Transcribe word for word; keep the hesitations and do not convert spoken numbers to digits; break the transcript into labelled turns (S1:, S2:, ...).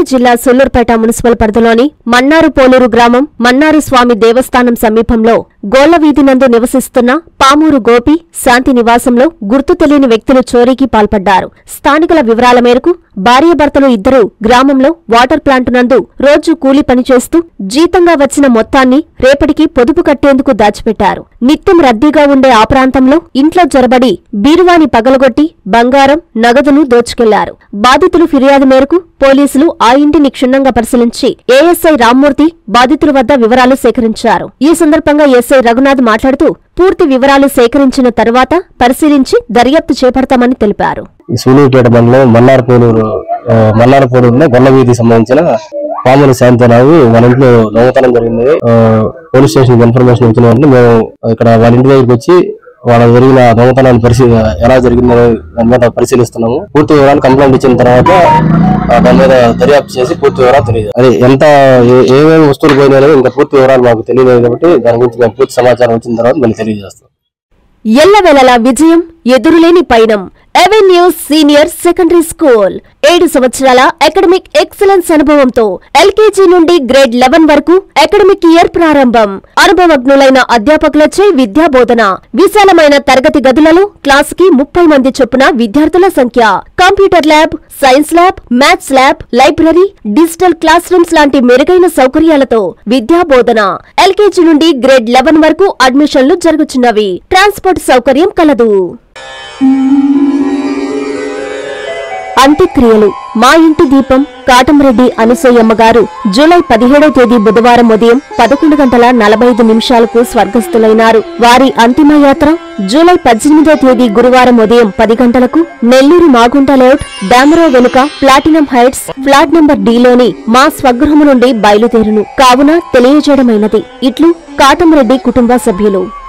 S1: తిరుపతి జిల్లా సూళ్లూరుపేట మున్సిపల్ పరిధిలోని మన్నారు పోలూరు గ్రామం మన్నారు స్వామి దేవస్థానం సమీపంలో గోళ్లవీధి నందు నివసిస్తున్న పామూరు గోపి శాంతి నివాసంలో గుర్తు తెలియని వ్యక్తులు చోరీకి పాల్పడ్డారు. స్థానికుల వివరాల మేరకు భార్యాభర్తలు ఇద్దరు గ్రామంలో వాటర్ ప్లాంట్ నందు రోజు కూలీ పనిచేస్తూ జీతంగా వచ్చిన మొత్తాన్ని రేపటికి పొదుపు కట్టేందుకు దాచిపెట్టారు. నిత్యం రద్దీగా ఉండే ఆ ప్రాంతంలో ఇంట్లో జొరబడి బీరువాని పగలగొట్టి బంగారం, నగదును దోచుకెళ్లారు. బాధితులు ఫిర్యాదు మేరకు పోలీసులు ఆ ఇంటిని క్షుణ్ణంగా పరిశీలించి ఏఎస్ఐ రామ్మూర్తి బాధితుల వద్ద వివరాలు సేకరించారు. ఈ సందర్భంగా ఎస్ఐ రఘునాథ్ మాట్లాడుతూ పూర్తి వివరాలు సేకరించిన తరువాత పరిశీలించి దర్యాప్తు చేపడతామని తెలిపారు.
S2: సూళ్లూరుపేట మండలం మన్నారపోలూరు మన్నారపోలూరులో గొల్లవీధికి సంబంధించిన పామూరు శాంతిరావు వాళ్ళ ఇంట్లో దొంగతనం జరిగింది. పోలీస్ స్టేషన్ ఇన్ఫర్మేషన్ వచ్చిన వెంటనే మేము ఇక్కడ వాళ్ళ ఇంటి దగ్గరికి వచ్చి వాళ్ళ జరిగిన దొంగతనాన్ని పరిశీలి ఎలా జరిగిందో దాని మీద పరిశీలిస్తున్నాము. పూర్తి వివరాలు కంప్లైంట్ ఇచ్చిన తర్వాత దాని మీద దర్యాప్తు చేసి పూర్తి వివరాలు తెలియదు. అదే ఎంత ఏమేమి వస్తువులు పోయినాయో ఇంకా పూర్తి వివరాలు మాకు తెలియలేదు కాబట్టి దాని గురించి మేము పూర్తి సమాచారం వచ్చిన తర్వాత మేము తెలియజేస్తాం.
S1: ఎల్లవేళలా విజయం, ఎదురులేని పయనం. ఎవెన్యూస్ సీనియర్ సెకండరీ స్కూల్ ఏడు సంవత్సరాల అకాడమిక్ ఎక్సలెన్స్ అనుభవంతో ఎల్కేజీ నుండి గ్రేడ్ లెవెన్ వరకు అకాడమిక్ ఇయర్ ప్రారంభం. అనుభవజ్ఞులైన అధ్యాపకులచే విద్యా బోధన. విశాలమైన తరగతి గదులలో క్లాస్ కి ముప్పై మంది చొప్పున విద్యార్థుల సంఖ్య. Computer lab, science lab, maths lab, library, digital class rooms లాంటి మెరుగైన సౌకర్యాలతో విద్యా బోధన. ఎల్కేజీ నుండి గ్రేడ్ లెవెన్ వరకు అడ్మిషన్లు జరుగుతున్నవి. ట్రాన్స్పోర్ట్ సౌకర్యం కలదు. అంత్యక్రియలు. మా ఇంటి దీపం కాటంరెడ్డి అనసూయమ్మ గారు జూలై పదిహేడవ తేదీ బుధవారం ఉదయం పదకొండు గంటల నలభై ఐదు నిమిషాలకు స్వర్గస్థులైనారు. వారి అంతిమయాత్ర జూలై పద్దెనిమిదవ తేదీ గురువారం ఉదయం పది గంటలకు నెల్లూరు మాగుంట లేఅవుట్ డామరో వెనుక ప్లాటినం హైట్స్ ఫ్లాట్ నెంబర్ డిలోని మా స్వగృహము నుండి బయలుదేరును కావున తెలియజేయడమైనది. ఇట్లు కాటంరెడ్డి కుటుంబ సభ్యులు.